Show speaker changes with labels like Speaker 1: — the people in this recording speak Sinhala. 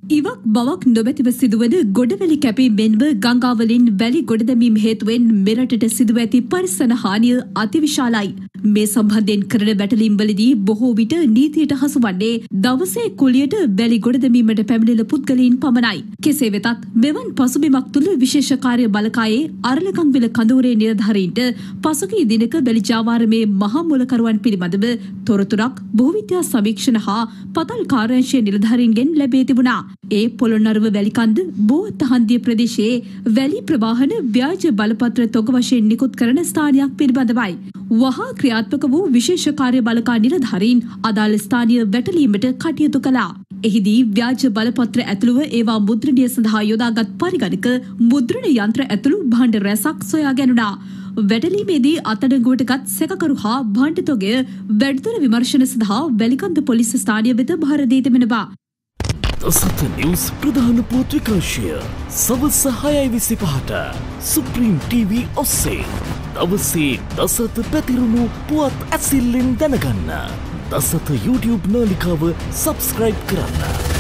Speaker 1: ඉවක් බවක් නොමැතිව සිදුවන ගොඩවැලි කැපීම් මෙන්ම ගංගාවලින් වැලි ගොඩ දැමීම හේතුවෙන් මෙරටට සිදුව ඇති පරිසර හානිය අතිවිශාලයි. මේ සම්බන්ධයෙන් කරන වැටලීම්වලදී බොහෝ විට නීතියට හසු වන්නේ දවසේ කුලියට වැලි ගොඩ දැමීමට පැමිණෙන පුද්ගලයන් පමණයි. කෙසේ වෙතත් මෙවන් පසුබිමක් තුළ විශේෂ කාර්ය බලකායේ අරලකම්විල කඳවුරේ නිලධාරීන්ට පසුගිය දිනක වැලි ජාවාරමේ මහා මුලකරුවන් පිළිබඳව තොරතුරක් භූවිද්‍යා සමීක්ෂණ හා පතල් කාර්යාංශයේ නිලධාරීන්ගෙන් ලැබී තිබුණා. ඒ පොළොන්නරුව වැලිකන්ද බෝවත්තහන්දිය ප්‍රදේශයේ වැලි ප්‍රවාහන ව්‍යාජ බලපත්‍ර තොග වශයෙන් නිකුත් කරන ස්ථානයක් පිළිබඳවයි. වහා ක්‍රියාත්මක වූ විශේෂ කාර්ය බලකා නිලධාරීන් අදාළ ස්ථානීය වැටලීමට කටයුතු කළා. එහිදී ව්‍යාජ බලපත්‍ර ඇතුළුව ඒවා මුද්‍රණය සඳහා යොදාගත් පරිගණක මුද්‍රණ යන්ත්‍ර ඇතුළු භාණ්ඩ රැසක් සොයා ගැනුණා. වැටලීමේදී අත්අඩංගුවටගත් සැකකරු හා භාණ්ඩ තොගය වැඩිදුර විමර්ශන සඳහා වැලිකන්ද පොලිස් ස්ථානය වෙත භාර දී තිබෙනවා.
Speaker 2: දසත නිවුස් ප්‍රධාන පුවත් විකාශය සවස් 6:25ට සුප්‍රීම් TV ඔස්සේ දවසේ දසත පැතිරුණු පුවත් ඇසිල්ලෙන් දැනගන්න. දසත YouTube නාලිකාව සබ්ස්ක්‍රයිබ් කරන්න.